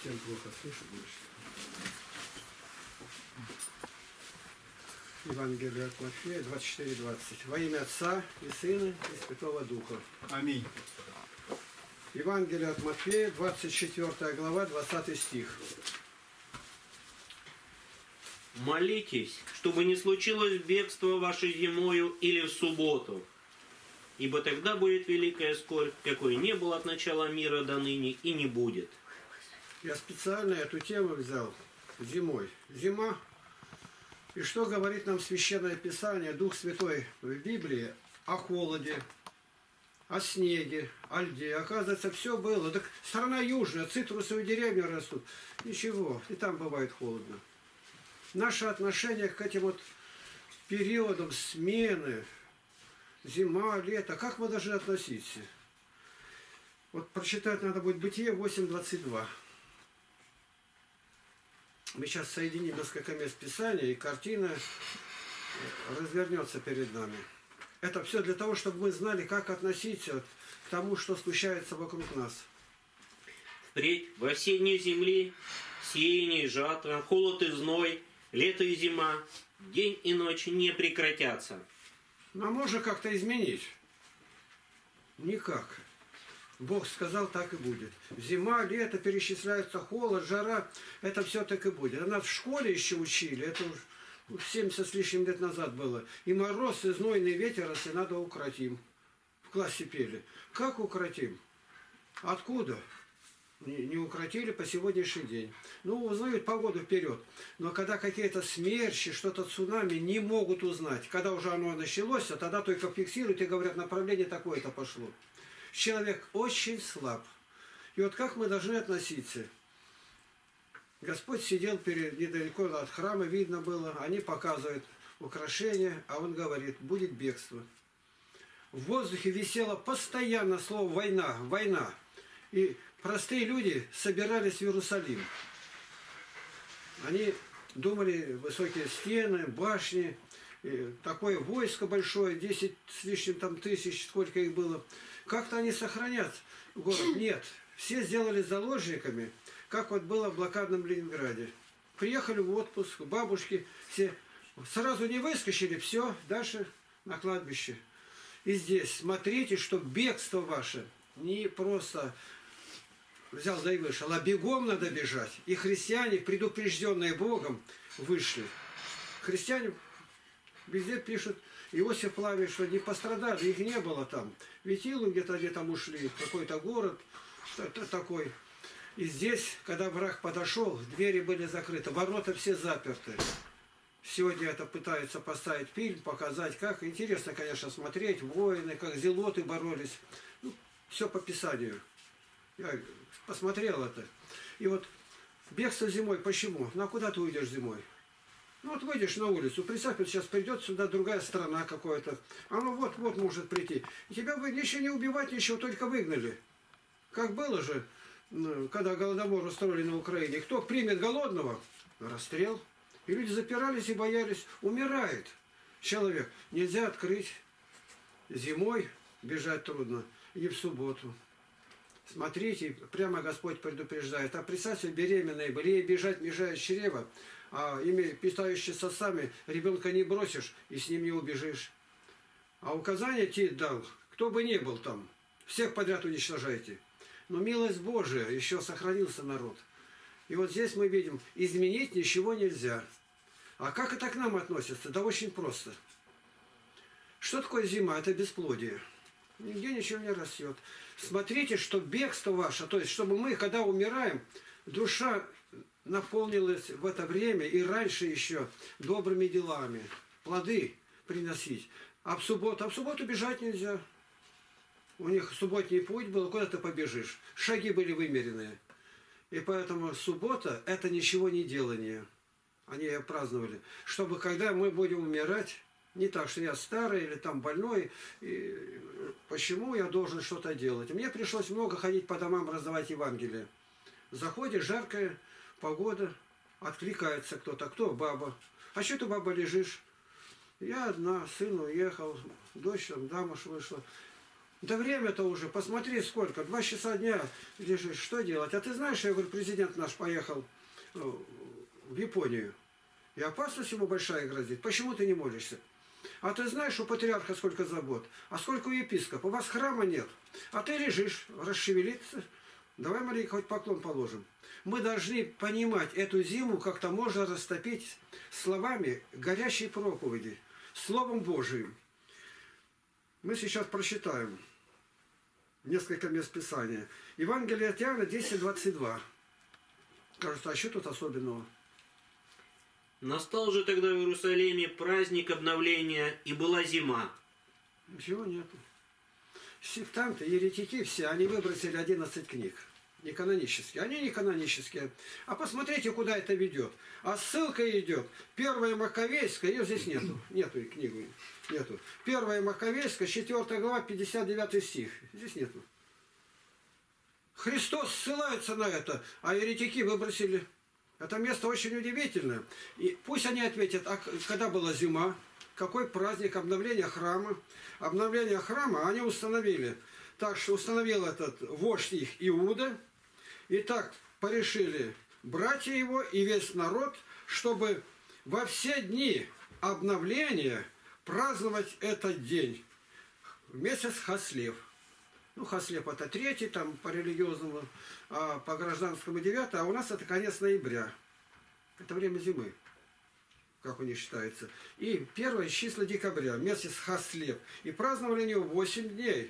Совсем плохо слышу больше. Евангелие от Матфея 24:20. Во имя Отца и Сына и Святого Духа. Аминь. Евангелие от Матфея, 24 глава, 20 стих. Молитесь, чтобы не случилось бегство ваше зимою или в субботу, ибо тогда будет великая скорбь, какой не было от начала мира до ныне и не будет. Я специально эту тему взял зимой. Зима. И что говорит нам Священное Писание, Дух Святой в Библии о холоде, о снеге, о льде. Оказывается, все было. Так страна южная, цитрусовые деревья растут. Ничего, и там бывает холодно. Наше отношение к этим вот периодам смены, зима, лето, как мы должны относиться? Вот прочитать надо будет Бытие 8:22. Мы сейчас соединим несколько мест Писания, и картина развернется перед нами. Это все для того, чтобы мы знали, как относиться к тому, что случается вокруг нас. Впредь во все дни земли, сеяние и жатва, холод и зной, лето и зима, день и ночь не прекратятся. Но можно как-то изменить? Никак. Бог сказал, так и будет. Зима, лето, перечисляются холод, жара. Это все так и будет. А нас в школе еще учили. Это уж 70 с лишним лет назад было. И мороз, и знойный ветер, если надо, укротим. В классе пели. Как укротим? Откуда? Не укротили по сегодняшний день. Ну, узнают погоду вперед. Но когда какие-то смерчи, что-то цунами, не могут узнать. Когда уже оно началось, а тогда только фиксируют и говорят, направление такое-то пошло. Человек очень слаб. И вот как мы должны относиться? Господь сидел недалеко от храма, видно было, они показывают украшения, а он говорит, будет бегство. В воздухе висело постоянно слово «война», «война». И простые люди собирались в Иерусалим. Они думали, высокие стены, башни, такое войско большое, 10 с лишним там тысяч, сколько их было. Как-то они сохранят город? Нет. Все сделали заложниками, как вот было в блокадном Ленинграде. Приехали в отпуск, бабушки, все сразу не выскочили, все, дальше на кладбище. И здесь смотрите, что бегство ваше не просто взял да и вышел, а бегом надо бежать. И христиане, предупрежденные Богом, вышли. Христиане везде пишут, Иосиф Флавий, что не пострадали, их не было там. Ветилу где-то там ушли, какой-то город такой. И здесь, когда враг подошел, двери были закрыты, ворота все заперты. Сегодня это пытаются поставить фильм, показать, как. Интересно, конечно, смотреть, воины, как зелоты боролись. Ну, все по Писанию. Я посмотрел это. И вот бегство зимой, почему? Ну, а куда ты уйдешь зимой? Ну вот выйдешь на улицу, представь, вот сейчас придет сюда другая страна какая-то, оно вот-вот может прийти. И тебя еще не убивать, ничего, только выгнали. Как было же, когда голодомор устроили на Украине, кто примет голодного? Расстрел. И люди запирались и боялись, умирает человек. Нельзя открыть. Зимой бежать трудно, и в субботу. Смотрите, прямо Господь предупреждает. А представьте, беременные были, ей бежать мешает чрево, а имея питающие сосами, ребенка не бросишь и с ним не убежишь. А указание тебе дал, кто бы ни был там, всех подряд уничтожайте. Но милость Божия, еще сохранился народ. И вот здесь мы видим, изменить ничего нельзя. А как это к нам относится? Да очень просто. Что такое зима? Это бесплодие. Нигде ничего не растет. Смотрите, что бегство ваше, то есть, чтобы мы, когда умираем, душа наполнилась в это время и раньше еще добрыми делами, плоды приносить. А в субботу бежать нельзя. У них субботний путь был, куда ты побежишь. Шаги были вымеренные. И поэтому суббота – это ничего не делание. Они ее праздновали. Чтобы когда мы будем умирать, не так, что я старый или там больной, и почему я должен что-то делать. Мне пришлось много ходить по домам, раздавать Евангелие. Заходишь, жаркая погода, откликается кто-то. Кто? Баба. А что ты, баба, лежишь? Я одна, сын уехал, дочь там замуж вышла. Да время-то уже, посмотри сколько, 2 часа дня лежишь, что делать? А ты знаешь, я говорю, президент наш поехал в Японию, и опасность ему большая грозит. Почему ты не молишься? А ты знаешь, у патриарха сколько забот, а сколько у епископа? У вас храма нет, а ты лежишь, расшевелиться. Давай маленько хоть поклон положим. Мы должны понимать, эту зиму как-то можно растопить словами горящей проповеди, Словом Божиим. Мы сейчас прочитаем несколько мест Писания. Евангелие от Иоанна 10:22. Кажется, а что тут особенного? Настал же тогда в Иерусалиме праздник обновления, и была зима. Ничего нету. Сектанты, еретики все, они выбросили 11 книг. Не канонические. Они не канонические. А посмотрите, куда это ведет. А ссылка идет. Первая Маковейская, ее здесь нету. Нету и книгу. Нету. Первая Маковейская, 4 глава, 59 стих. Здесь нету. Христос ссылается на это, а еретики выбросили. Это место очень удивительное. И пусть они ответят, а когда была зима, какой праздник обновления храма? Обновление храма они установили. Так что установил этот вождь их Иуда. И так порешили братья его и весь народ, чтобы во все дни обновления праздновать этот день. В месяц Хаслев. Ну, Хаслев это 3, там по религиозному, а по гражданскому 9, а у нас это конец ноября. Это время зимы, как у них считается. И 1 числа декабря, месяц Хаслев. И праздновали они 8 дней.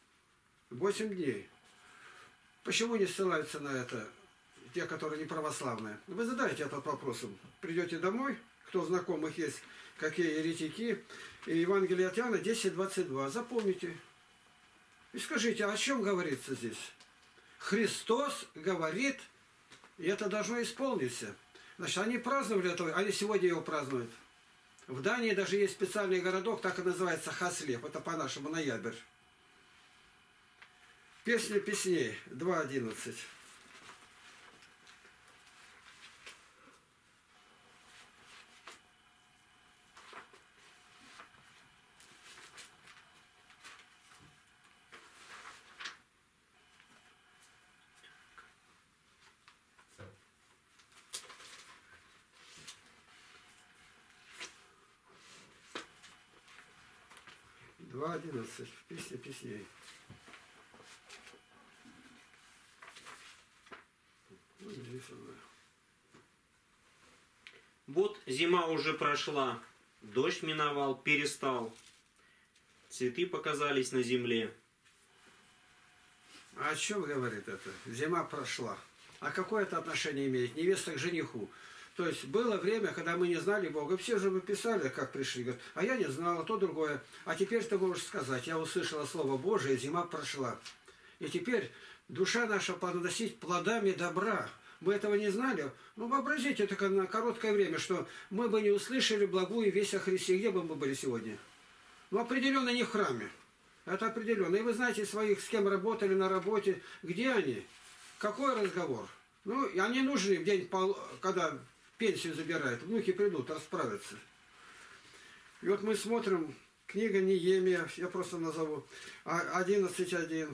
8 дней. Почему не ссылаются на это те, которые не православные? Вы задаете этот вопрос. Придете домой, кто знакомых есть, какие еретики. И Евангелие от Иоанна 10:22. Запомните. И скажите, о чем говорится здесь? Христос говорит, и это должно исполниться. Значит, они праздновали это, они сегодня его празднуют. В Дании даже есть специальный городок, так и называется Хаслев. Это по-нашему ноябрь. Песня песней 2:11. Песня песней. Вот зима уже прошла, дождь миновал, перестал, цветы показались на земле. А о чем говорит это? Зима прошла. А какое это отношение имеет невеста к жениху? То есть было время, когда мы не знали Бога. Все же вы писали, как пришли. Говорят, а я не знала, то другое. А теперь ты можешь сказать, я услышала Слово Божие, зима прошла. И теперь душа наша плодоносить плодами добра. Мы этого не знали. Ну, вообразите только на короткое время, что мы бы не услышали благую весть о Христе. Где бы мы были сегодня? Ну, определенно не в храме. Это определенно. И вы знаете своих, с кем работали на работе. Где они? Какой разговор? Ну, и они нужны в день, когда пенсию забирают. Внуки придут, расправятся. И вот мы смотрим, книга Неемия, я просто назову, 11:1,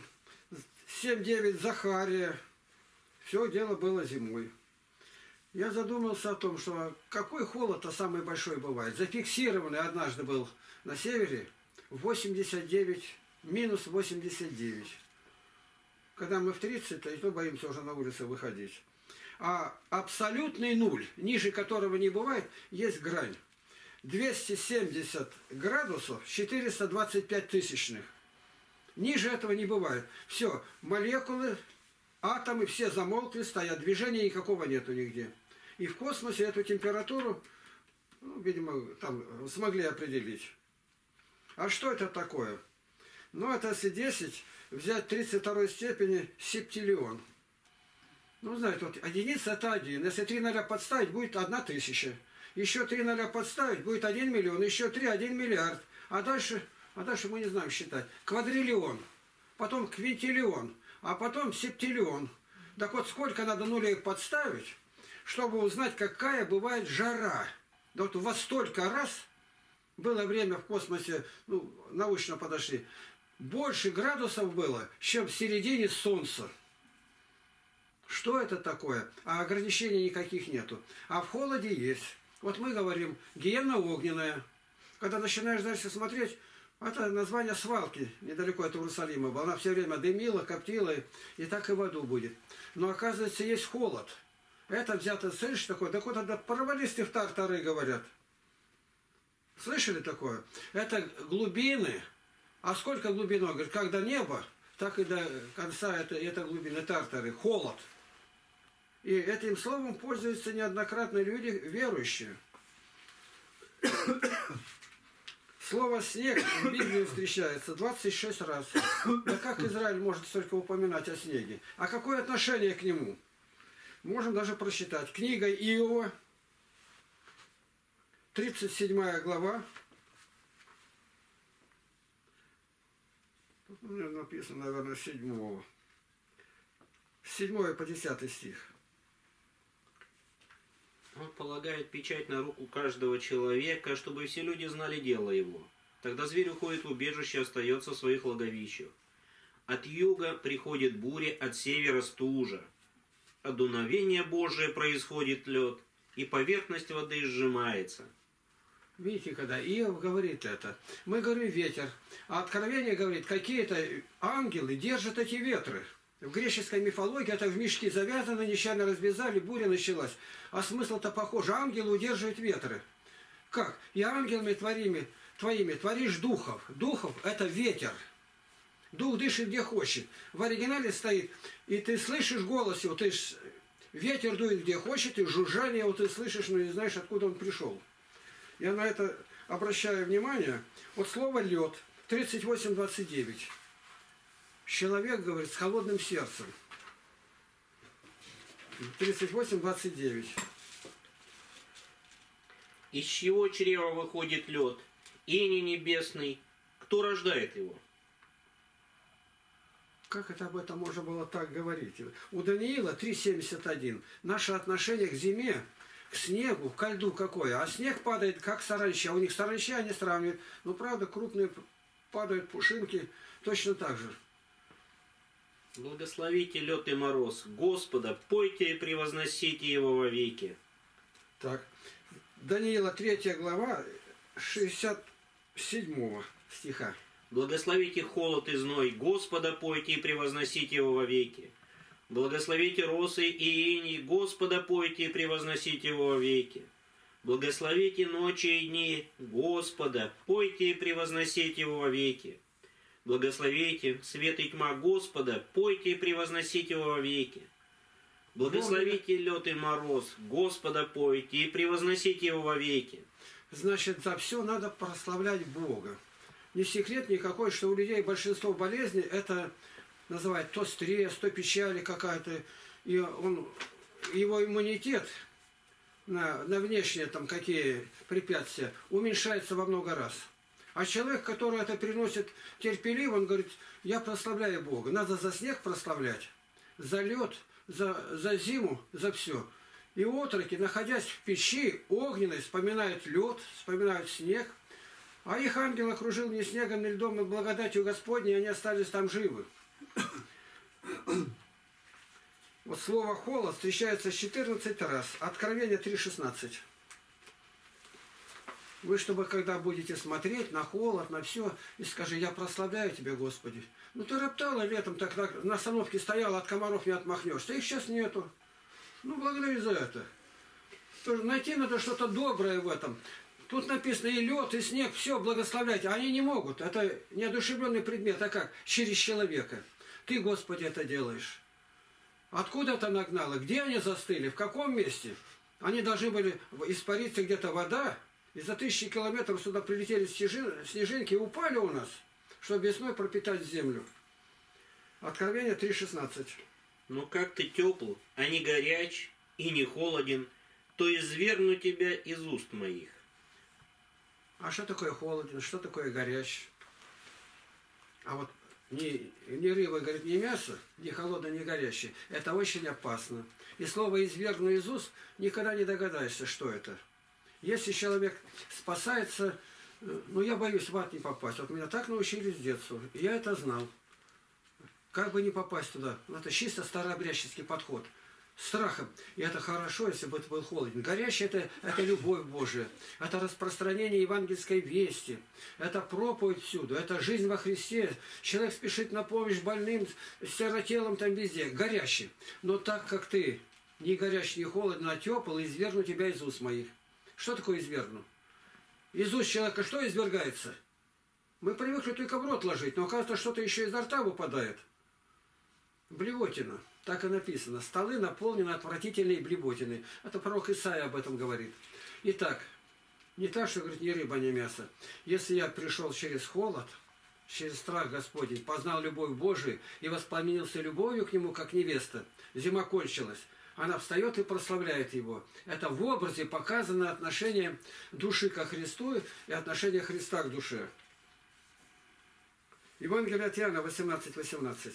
7:9 Захария. Все дело было зимой. Я задумался о том, что какой холод-то самый большой бывает. Зафиксированный однажды был на севере 89, минус 89. Когда мы в 30, и то боимся уже на улицу выходить. А абсолютный нуль, ниже которого не бывает, есть грань. 270 градусов, 425 тысячных. Ниже этого не бывает. Все, молекулы, атомы все замолкли, стоят, движения никакого нету нигде. И в космосе эту температуру, ну, видимо, там смогли определить. А что это такое? Ну, это если 10, взять 32 степени септиллион. Ну, знаете, вот единица это 1. Если 3 ноля подставить, будет 1000. Еще 3 ноля подставить, будет 1 миллион. Еще 3, 1 миллиард. А дальше мы не знаем считать. Квадриллион. Потом квинтиллион. А потом септиллион. Так вот, сколько надо нулей подставить, чтобы узнать, какая бывает жара. Да вот во столько раз было время в космосе, ну, научно подошли. больше градусов было, чем в середине Солнца. Что это такое? А ограничений никаких нету. А в холоде есть. Вот мы говорим, гиенна огненная. Когда начинаешь дальше смотреть, это название свалки недалеко от Иерусалима было. Она все время дымила, коптила, и так и в аду будет. Но оказывается, есть холод. Это взято, слышишь, такое, да куда-то порвались ты в Тартары, говорят. Слышали такое? Это глубины. А сколько глубиной? Говорит, как до неба, так и до конца это глубины Тартары. Холод. И этим словом пользуются неоднократно люди верующие. Слово «снег» в Библии встречается 26 раз. Да как Израиль может столько упоминать о снеге? А какое отношение к нему? Можем даже прочитать. Книга Иова, 37 глава. Тут у меня написано, наверное, 7 по 10 стих. Он полагает печать на руку каждого человека, чтобы все люди знали дело его. Тогда зверь уходит в убежище и остается в своих логовищах. От юга приходит буря, от севера стужа. От дуновения Божия происходит лед, и поверхность воды сжимается. Видите, когда Иов говорит это, мы говорим ветер, а Откровение говорит, какие-то ангелы держат эти ветры. В греческой мифологии это в мешки завязано, нечаянно развязали, буря началась. А смысл-то похож. Ангелы удерживают ветры. Как? И ангелами твоими творишь духов. Духов – это ветер. Дух дышит где хочет. В оригинале стоит, и ты слышишь голос его, ветер дует где хочет, и жужжание его ты слышишь, но не знаешь, откуда он пришел. Я на это обращаю внимание. Вот слово «лед» 38:29. Человек говорит с холодным сердцем. 38:29. Из чего чрева выходит лед? Иней небесный. Кто рождает его? Как это об этом можно было так говорить? У Даниила 3:71. Наше отношение к зиме, к снегу, ко льду какое. А снег падает как саранча. У них саранча они сравнивают. Но правда крупные падают пушинки точно так же. Благословите лед и мороз Господа, пойте и превозносите его вовеки. Так. Даниила 3 глава 67 стиха. Благословите холод и зной Господа, пойте и превозносите его вовеки. Благословите росы и иней Господа, пойте и превозносите его вовеки. Благословите ночи и дни Господа, пойте и превозносите его вовеки. Благословите свет и тьма Господа, пойте и превозносите его вовеки. Благословите лед и мороз Господа, пойте и превозносите его вовеки. Значит, за все надо прославлять Бога. Не секрет никакой, что у людей большинство болезней это называют то стресс, то печаль какая-то. И его иммунитет на внешние там какие препятствия уменьшается во много раз. А человек, который это приносит терпеливо, он говорит, я прославляю Бога. Надо за снег прославлять, за лед, за зиму, за все. И отроки, находясь в печи огненной, вспоминают лед, вспоминают снег. А их ангел окружил не снегом, ни льдом, но благодатью Господней, и они остались там живы. Вот слово «холод» встречается 14 раз. Откровение 3:16. Вы, чтобы когда будете смотреть на холод, на все, и скажи, я прославляю Тебя, Господи. Ну ты роптала летом, так на остановке стояла, от комаров не отмахнешься. Их сейчас нету. Ну, благодарю за это. Тоже найти надо что-то доброе в этом. Тут написано и лед, и снег, все, благословляйте. Они не могут. Это неодушевленный предмет. А как? Через человека. Ты, Господи, это делаешь. Откуда это нагнало? Где они застыли? В каком месте? Они должны были испариться где-то вода. И за 1000 километров сюда прилетели снежинки и упали у нас, чтобы весной пропитать землю. Откровение 3:16. Но как ты тепл, а не горяч и не холоден, то извергну тебя из уст моих. А что такое холоден, что такое горяч? А вот не рыба, говорит, не мясо, не холодное, не горящее. Это очень опасно. И слово «извергну из уст» никогда не догадаешься, что это. Если человек спасается ну я боюсь в ад не попасть. Вот меня так научили с детства. И я это знал. Как бы не попасть туда. Это чисто старообрядческий подход. Страхом. И это хорошо, если бы это был холоден. Горящий это любовь Божия. Это распространение евангельской вести. Это проповедь всюду. Это жизнь во Христе. Человек спешит на помощь больным, сиротелым там везде. Горящий. Но так как ты не горящий, не холодно, а тепл, извергну тебя из уст моих. Что такое извергну? Из уст человека что извергается? Мы привыкли только в рот ложить, но оказывается, что-то еще изо рта выпадает. Блевотина. Так и написано. Столы наполнены отвратительной блевотиной. Это пророк Исаия об этом говорит. Итак, не так, что говорит, ни рыба, ни мясо. Если я пришел через холод, через страх Господень, познал любовь Божию и воспламенился любовью к Нему, как невеста, зима кончилась, она встает и прославляет Его. Это в образе показано отношение души ко Христу и отношение Христа к душе. Евангелие от Иоанна 18:18.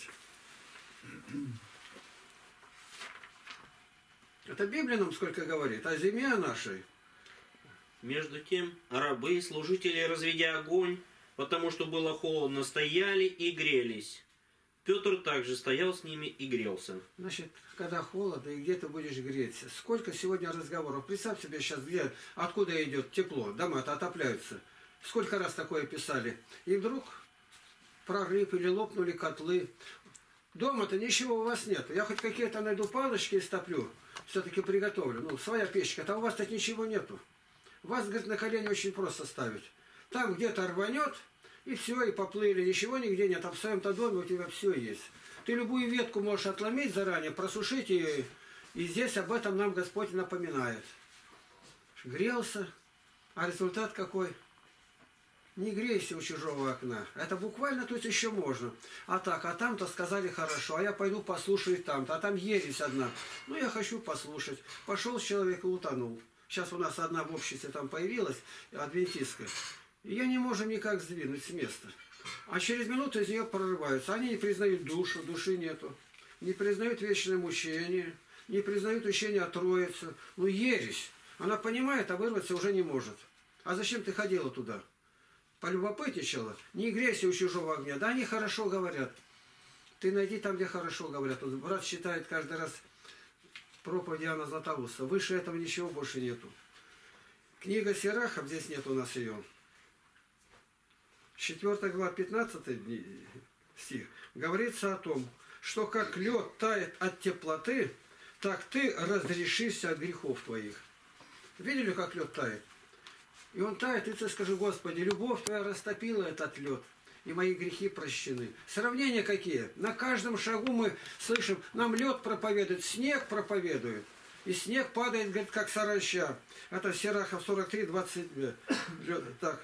Это Библия нам сколько говорит о зиме нашей. Между тем, рабы и служители, разведя огонь, потому что было холодно, стояли и грелись. Петр также стоял с ними и грелся. Значит, когда холодно, и где ты будешь греться? Сколько сегодня разговоров? Представь себе сейчас, откуда идет тепло, дома-то отопляются. Сколько раз такое писали. И вдруг прорыв или лопнули котлы. Дома-то ничего у вас нет. Я хоть какие-то найду палочки и стоплю. Все-таки приготовлю. Ну, своя печка. А у вас-то ничего нету. Вас, говорит, на колени очень просто ставить. Там где-то рванет, и все, и поплыли. Ничего нигде нет. А в своем-то доме у тебя все есть. Ты любую ветку можешь отломить заранее, просушить ее. И здесь об этом нам Господь напоминает. Грелся. А результат какой? Не грейся у чужого окна. Это буквально тут еще можно. А так, а там-то сказали хорошо, а я пойду послушаю там-то. А там ересь одна. Ну, я хочу послушать. Пошел человек и утонул. Сейчас у нас одна в обществе там появилась, адвентистская. Ее не можем никак сдвинуть с места. А через минуту из нее прорываются. Они не признают душу, души нету. Не признают вечное мучение. Не признают учение о Троице. Ну, ересь. Она понимает, а вырваться уже не может. А зачем ты ходила туда? Полюбопытничала, не грейся у чужого огня. Да, они хорошо говорят. Ты найди там, где хорошо говорят. Вот брат считает каждый раз проповедь Иоанна Златоуста. Выше этого ничего больше нету. Книга Сирахов, здесь нет у нас ее. 4 глава 15 стих. Говорится о том, что как лед тает от теплоты, так ты разрешишься от грехов твоих. Видели, как лед тает? И он тает, и ты скажи, Господи, любовь Твоя растопила этот лед, и мои грехи прощены. Сравнения какие? На каждом шагу мы слышим, нам лед проповедует, снег проповедует. И снег падает, говорит, как саранча. Это Сирахов 43, 22. Так.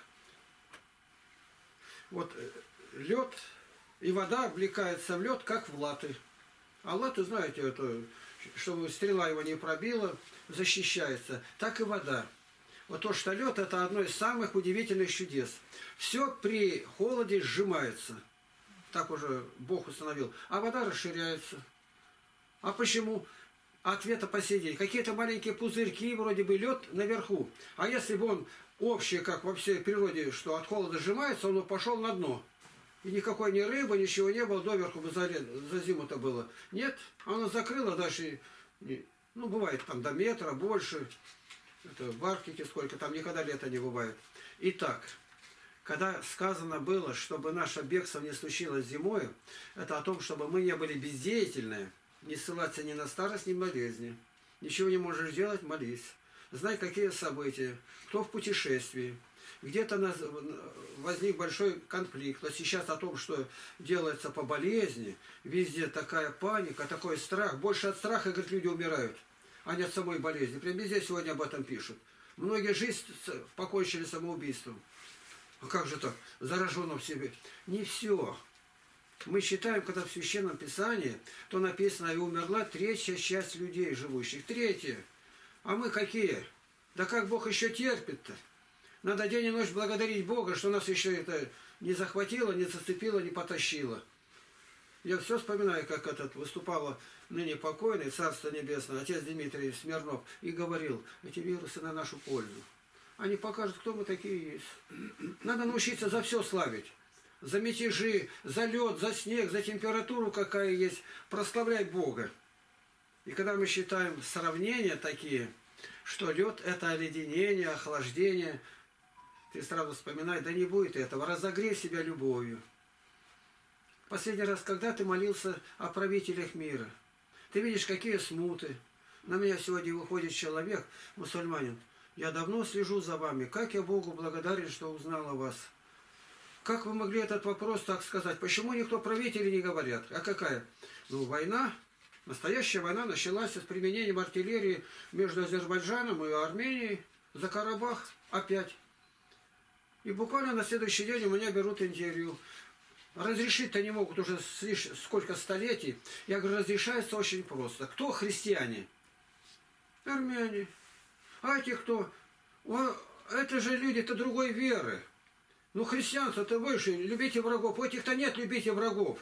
Вот лед и вода облекается в лед, как в латы. А латы, знаете, это, чтобы стрела его не пробила, защищается. Так и вода. Вот то, что лед, это одно из самых удивительных чудес. Все при холоде сжимается. Так уже Бог установил. А вода расширяется. А почему? Ответа по сей день. Какие-то маленькие пузырьки, вроде бы лед наверху. А если бы он общий, как во всей природе, что от холода сжимается, он пошел на дно. И никакой ни рыбы, ничего не было, доверху бы за зиму-то было. Нет, оно закрыло дальше. Ну, бывает там до метра, больше. Это в Арктике сколько, там никогда лета не бывает. Итак, когда сказано было, чтобы наше бегство не случилось зимой, это о том, чтобы мы не были бездеятельны, не ссылаться ни на старость, ни на болезни. Ничего не можешь делать, молись. Знай, какие события, кто в путешествии. Где-то возник большой конфликт. Вот сейчас о том, что делается по болезни, везде такая паника, такой страх. Больше от страха, говорит, люди умирают, а не от самой болезни. Прямо везде сегодня об этом пишут. Многие жизнь покончили самоубийством. А как же так? Заражено в себе. Не все. Мы считаем, когда в Священном Писании, то написано, и умерла третья часть людей живущих. Третья. А мы какие? Да как Бог еще терпит-то? Надо день и ночь благодарить Бога, что нас еще это не захватило, не зацепило, не потащило. Я все вспоминаю, как выступала ныне покойный, Царство Небесное, отец Дмитрий Смирнов, и говорил, эти вирусы на нашу пользу. они покажут, кто мы такие есть. Надо научиться за все славить. За мятежи, за лед, за снег, за температуру, какая есть. Прославлять Бога. И когда мы считаем сравнения такие, что лед это оледенение, охлаждение, ты сразу вспоминай, да не будет этого, разогрей себя любовью. Последний раз, когда ты молился о правителях мира, ты видишь, какие смуты. На меня сегодня выходит человек, мусульманин. Я давно слежу за вами. Как я Богу благодарен, что узнал о вас. Как вы могли этот вопрос так сказать? Почему никто правители не говорят? А какая? Ну, война, настоящая война началась с применением артиллерии между Азербайджаном и Арменией за Карабах опять. И буквально на следующий день у меня берут интервью. Разрешить-то не могут уже сколько столетий. Я говорю, разрешается очень просто. Кто христиане? Армяне. А эти кто? Это же люди-то другой веры. Ну, христианство-то выше, любите врагов. У этих-то нет, любите врагов.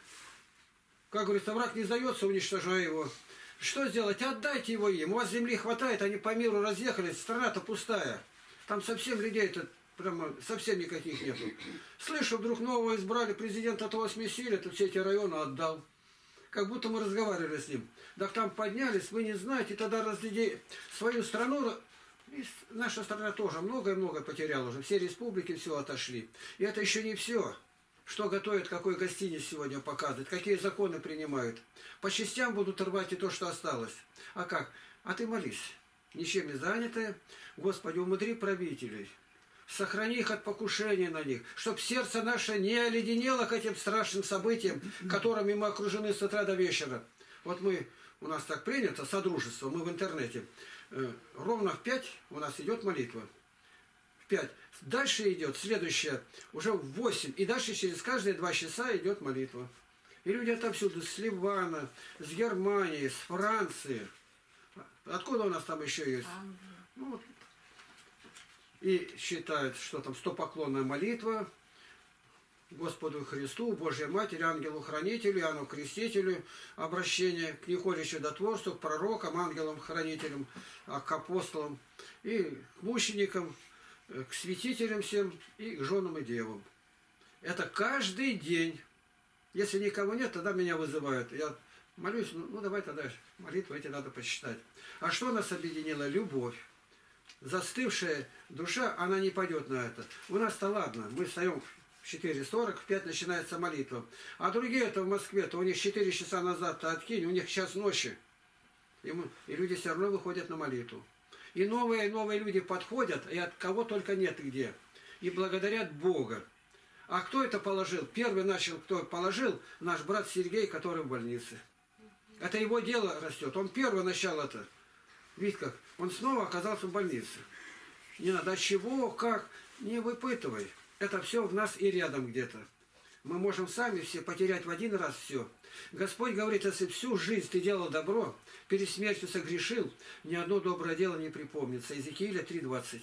Как говорится, враг не сдается, уничтожая его. Что сделать? Отдайте его им. У вас земли хватает, они по миру разъехались, страна-то пустая. Там совсем людей-то прямо совсем никаких нету. Слышу, вдруг нового избрали президента, того смесили, то все эти районы отдал. Как будто мы разговаривали с ним. Так там поднялись, вы не знаете, тогда разглядели свою страну. И наша страна тоже многое-многое потеряла уже. Все республики все отошли. И это еще не все. Что готовят, какой гостиниц сегодня показывают, какие законы принимают. По частям будут рвать и то, что осталось. А как? А ты молись. Ничем не занятые. Господи, умудри правителей. Сохрани их от покушения на них. Чтоб сердце наше не оледенело к этим страшным событиям, которыми мы окружены с утра до вечера. Вот у нас так принято, содружество, мы в интернете. Ровно в 5 у нас идет молитва. В 5. Дальше идет следующее, уже в 8. И дальше через каждые 2 часа идет молитва. И люди отовсюду, с Ливана, с Германии, с Франции. Откуда у нас там еще есть? Ну, вот. И считают, что там 100-поклонная молитва Господу Христу, Божьей Матери, Ангелу-Хранителю, Иоанну Крестителю, обращение к Николе Чудотворцу, к пророкам, ангелам-хранителям, к апостолам, и к мученикам, к святителям всем, и к женам и девам. Это каждый день. Если никого нет, тогда меня вызывают. Я молюсь, ну давай тогда молитвы эти надо почитать. А что нас объединило? Любовь. Застывшая душа, она не пойдет на это. У нас-то ладно, мы встаем в 4:40, в 5 начинается молитва. А другие-то в Москве-то у них 4 часа назад-то откинь, у них час ночи. И люди все равно выходят на молитву. И новые люди подходят, и от кого только нет и где. И благодарят Бога. А кто это положил? Первый начал, кто положил? Наш брат Сергей, который в больнице. Это его дело растет. Он первый начал это. Видите как? Он снова оказался в больнице. Не надо, от чего, как, не выпытывай. Это все в нас и рядом где-то. Мы можем сами все потерять в один раз все. Господь говорит, если всю жизнь ты делал добро, перед смертью согрешил, ни одно доброе дело не припомнится. Иезекииля 3:20.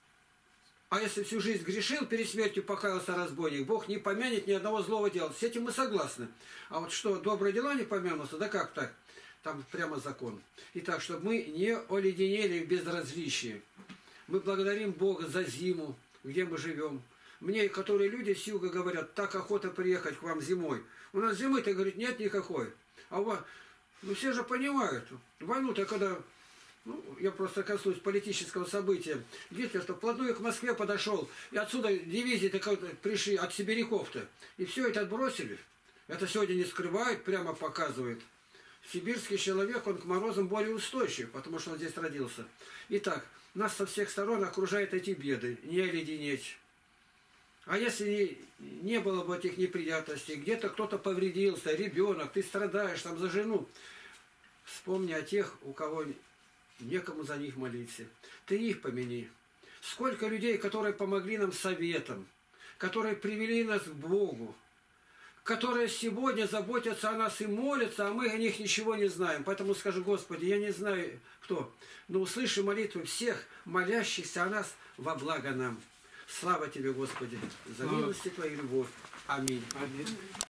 А если всю жизнь грешил, перед смертью покаялся разбойник, Бог не помянет ни одного злого дела. С этим мы согласны. А вот что, добрые дела не помянутся, да как так? Там прямо закон. Итак, чтобы мы не оледенели в безразличии. Мы благодарим Бога за зиму, где мы живем. Мне, которые люди с юга говорят, так охота приехать к вам зимой. У нас зимы-то, говорит, нет никакой. А у вас, ну все же понимают. Войну-то когда, я просто касаюсь политического события. Гитлер-то вплотную к Москве подошел. И отсюда дивизии-то пришли от сибиряков-то. И все это отбросили. Это сегодня не скрывают, прямо показывают. Сибирский человек, он к морозам более устойчив, потому что он здесь родился. Итак, нас со всех сторон окружают эти беды, не оледенеть. А если не было бы этих неприятностей, где-то кто-то повредился, ребенок, ты страдаешь там за жену, вспомни о тех, у кого некому за них молиться. Ты их помяни. Сколько людей, которые помогли нам советом, которые привели нас к Богу, которые сегодня заботятся о нас и молятся, а мы о них ничего не знаем. Поэтому скажи, Господи, я не знаю кто, но услыши молитвы всех молящихся о нас во благо нам. Слава Тебе, Господи, за милость и Твою любовь. Аминь.